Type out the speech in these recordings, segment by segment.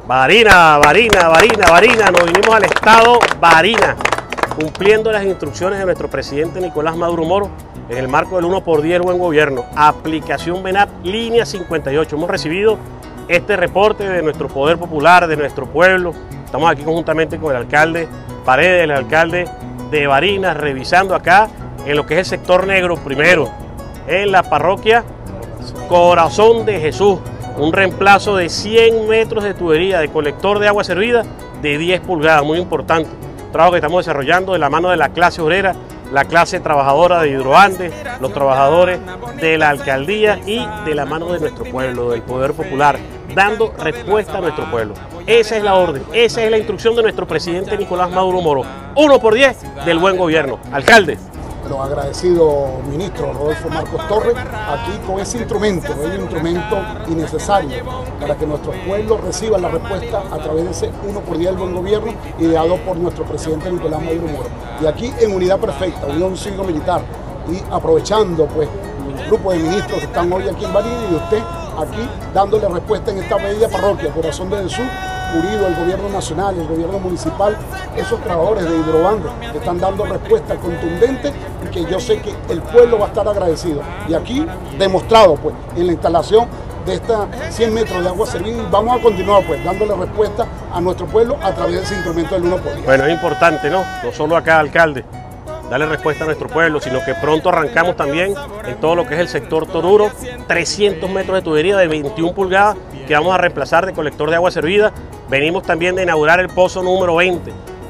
Barinas, nos vinimos al estado Barinas, cumpliendo las instrucciones de nuestro presidente Nicolás Maduro Moro en el marco del 1x10 del buen gobierno. Aplicación VENAP, línea 58. Hemos recibido este reporte de nuestro poder popular, de nuestro pueblo. Estamos aquí conjuntamente con el alcalde Paredes, el alcalde de Barinas, revisando acá en lo que es el sector negro primero, en la parroquia Corazón de Jesús. Un reemplazo de 100 metros de tubería de colector de agua servida de 10 pulgadas, muy importante. Trabajo que estamos desarrollando de la mano de la clase obrera, la clase trabajadora de Hidroandes, los trabajadores de la alcaldía y de la mano de nuestro pueblo, del poder popular, dando respuesta a nuestro pueblo. Esa es la orden, esa es la instrucción de nuestro presidente Nicolás Maduro Moro. 1x10 del buen gobierno. Alcalde. Los agradecido ministro Rodolfo Marcos Torres, aquí con ese instrumento, es un instrumento innecesario para que nuestros pueblos reciban la respuesta a través de ese 1x10 del buen gobierno ideado por nuestro presidente Nicolás Maduro Moro. Y aquí en unidad perfecta, unión cívico-militar, y aprovechando pues el grupo de ministros que están hoy aquí en Barinas y usted aquí dándole respuesta en esta bella parroquia, Corazón de Jesús, unido el gobierno nacional, el gobierno municipal, esos trabajadores de Hidroandes que están dando respuesta contundente y que yo sé que el pueblo va a estar agradecido. Y aquí demostrado pues en la instalación de estas 100 metros de agua servida, y vamos a continuar pues dándole respuesta a nuestro pueblo a través de ese instrumento del 1x10. Bueno, es importante, ¿no? No solo acá, alcalde, darle respuesta a nuestro pueblo, sino que pronto arrancamos también en todo lo que es el sector Toruro, 300 metros de tubería de 21 pulgadas que vamos a reemplazar de colector de agua servida. Venimos también de inaugurar el pozo número 20,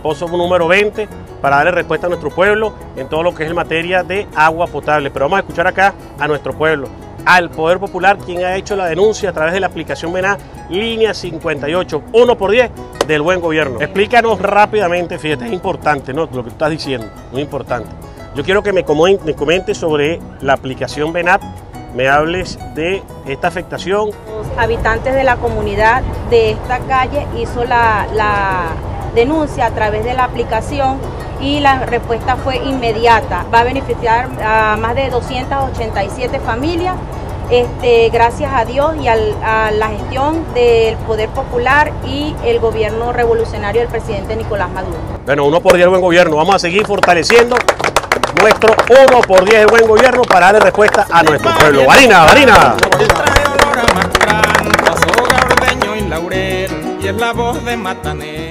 para darle respuesta a nuestro pueblo en todo lo que es en materia de agua potable. Pero vamos a escuchar acá a nuestro pueblo, al Poder Popular, quien ha hecho la denuncia a través de la aplicación VENAP, línea 58, 1x10 del buen gobierno. Explícanos rápidamente, fíjate, es importante, ¿no? Lo que tú estás diciendo, muy importante. Yo quiero que me comentes sobre la aplicación VENAP, me hables de esta afectación. Los habitantes de la comunidad de esta calle hizo la denuncia a través de la aplicación y la respuesta fue inmediata. Va a beneficiar a más de 287 familias, gracias a Dios y a la gestión del Poder Popular y el gobierno revolucionario del presidente Nicolás Maduro. Bueno, 1x10 del buen gobierno. Vamos a seguir fortaleciendo nuestro 1x10 del buen gobierno para darle respuesta a nuestro pueblo. Barinas. Y es la voz de Matanés.